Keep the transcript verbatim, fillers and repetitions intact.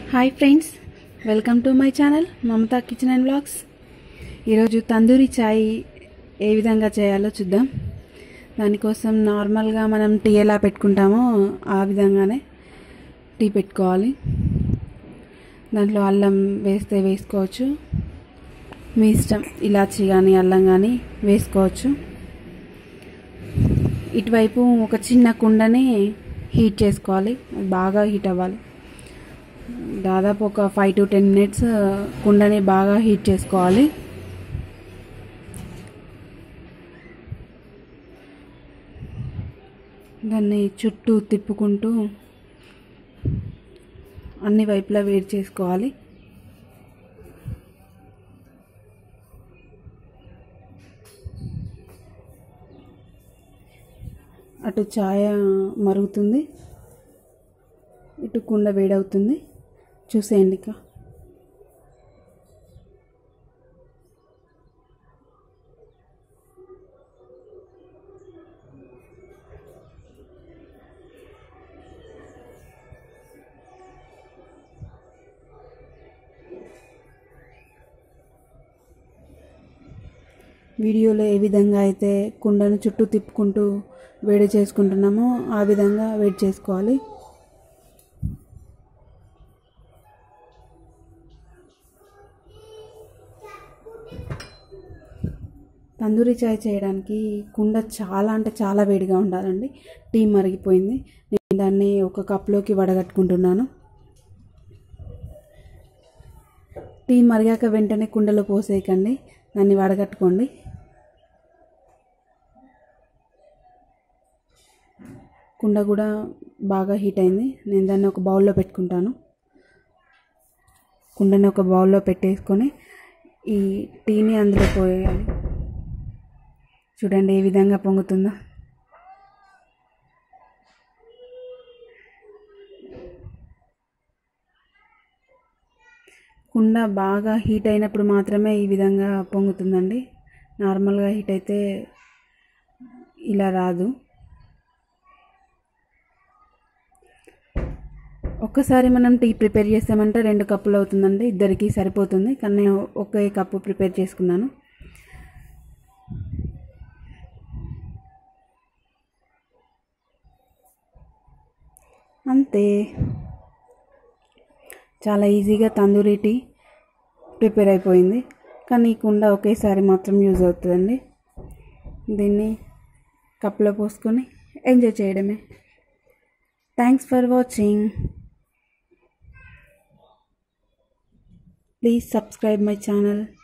Hi friends, welcome to my channel Mamata kitchen and vlogs. ఈరోజు తందూరి చాయ్ ఏ విధంగా చేయాలో చూద్దాం. దానికోసం నార్మల్గా మనం టీ ఎలా పెట్టుకుంటామో ఆ విధంగానే టీ పెట్టుకోవాలి. దాంట్లో అల్లం వేస్తే వేసుకోవచ్చు, మీ ఇష్టం. ఇలాచీ కానీ అల్లం కానీ వేసుకోవచ్చు. ఇటువైపు ఒక చిన్న కుండని హీట్ చేసుకోవాలి, బాగా హీట్ అవ్వాలి. దాదాపు ఒక ఫైవ్ టు టెన్ మినిట్స్ కుండని బాగా హీట్ చేసుకోవాలి. దాన్ని చుట్టూ తిప్పుకుంటూ అన్ని వైపులా వేడి చేసుకోవాలి. అటు ఛాయ మరుగుతుంది, ఇటు కుండ వేడవుతుంది. చూసేయండి. ఇక వీడియోలో ఏ విధంగా అయితే కుండను చుట్టూ తిప్పుకుంటూ వేడి చేసుకుంటున్నామో ఆ విధంగా వేడి చేసుకోవాలి. తందూరి చాయ్ చేయడానికి కుండ చాలా అంటే చాలా వేడిగా ఉండాలండి. టీ మరిగిపోయింది. నేను దాన్ని ఒక కప్లోకి వడగట్టుకుంటున్నాను. టీ మరిగాక వెంటనే కుండలో పోసేయకండి, దాన్ని వడగట్టుకోండి. కుండ కూడా బాగా హీట్ అయింది. నేను దాన్ని ఒక బౌల్లో పెట్టుకుంటాను. కుండని ఒక బౌల్లో పెట్టేసుకొని ఈ టీని అందులో పోయాలి. చూడండి ఏ విధంగా పొంగుతుందో. కుండ బాగా హీట్ అయినప్పుడు మాత్రమే ఈ విధంగా పొంగుతుందండి. నార్మల్గా హీట్ అయితే ఇలా రాదు. ఒక్కసారి మనం టీ ప్రిపేర్ చేస్తామంటే రెండు కప్పులు అవుతుందండి, ఇద్దరికి సరిపోతుంది. కానీ నేను ఒకే కప్పు ప్రిపేర్ చేసుకున్నాను. అంతే, చాలా ఈజీగా తందూరి టీ ప్రిపేర్ అయిపోయింది. కానీ ఈ కుండ ఒకేసారి మాత్రం యూజ్ అవుతుందండి. దీన్ని కప్లో పోసుకొని ఎంజాయ్ చేయడమే. Thanks for watching. Please subscribe my channel.